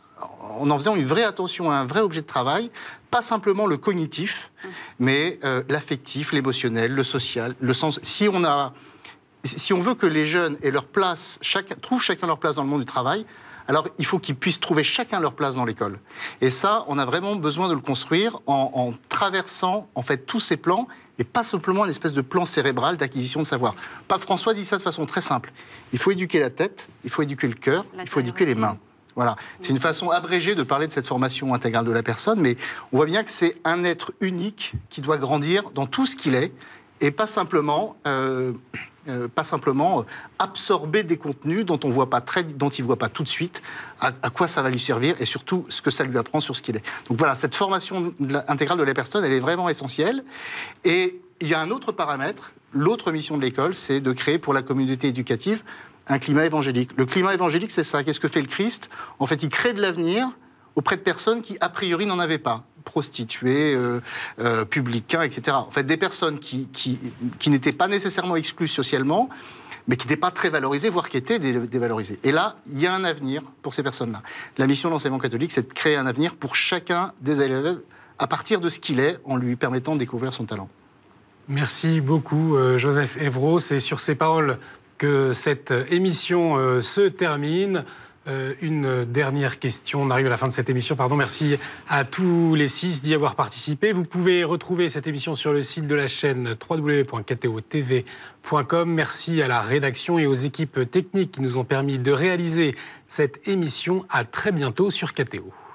en faisant une vraie attention à un vrai objet de travail, pas simplement le cognitif, mais l'affectif, l'émotionnel, le social, le sens. Si on veut que les jeunes aient leur place, trouvent chacun leur place dans le monde du travail, alors il faut qu'ils puissent trouver chacun leur place dans l'école. Et ça, on a vraiment besoin de le construire en traversant en fait tous ces plans, et pas simplement une espèce de plan cérébral d'acquisition de savoir. Pape François dit ça de façon très simple. Il faut éduquer la tête, il faut éduquer le cœur, il faut éduquer les mains. Voilà. C'est une façon abrégée de parler de cette formation intégrale de la personne, mais on voit bien que c'est un être unique qui doit grandir dans tout ce qu'il est, et pas simplement absorber des contenus dont il ne voit pas tout de suite à quoi ça va lui servir et surtout ce que ça lui apprend sur ce qu'il est. Donc voilà, cette formation intégrale de la personne, elle est vraiment essentielle. Et il y a un autre paramètre, l'autre mission de l'école, c'est de créer pour la communauté éducative un climat évangélique. Le climat évangélique, c'est ça. Qu'est-ce que fait le Christ? En fait, il crée de l'avenir auprès de personnes qui, a priori, n'en avaient pas. Prostituées, publicains, etc. En fait, des personnes qui n'étaient pas nécessairement exclues socialement, mais qui n'étaient pas très valorisées, voire qui étaient dévalorisées. Et là, il y a un avenir pour ces personnes-là. La mission de l'enseignement catholique, c'est de créer un avenir pour chacun des élèves à partir de ce qu'il est, en lui permettant de découvrir son talent. Merci beaucoup, Joseph Evrault. C'est sur ces paroles que cette émission se termine. Une dernière question. On arrive à la fin de cette émission. Merci à tous les 6 d'y avoir participé. Vous pouvez retrouver cette émission sur le site de la chaîne www.ktotv.com. Merci à la rédaction et aux équipes techniques qui nous ont permis de réaliser cette émission. À très bientôt sur KTO.